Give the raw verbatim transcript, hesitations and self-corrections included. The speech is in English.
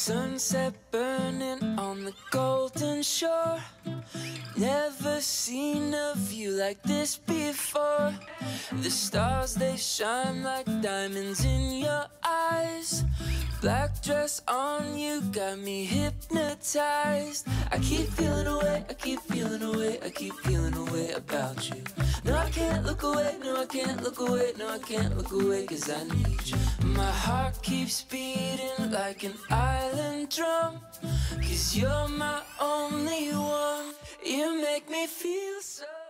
Sunset burning on the golden shore. Never seen a view like this before. The stars, they shine like diamonds in your eyes. Black dress on you got me hypnotized. I keep feeling away, I keep feeling away, I keep feeling away about you. No, I can't look away, no, I can't look away, no, I can't look away, cause I need you. My heart keeps beating like an island drum, cause you're my only one. You make me feel so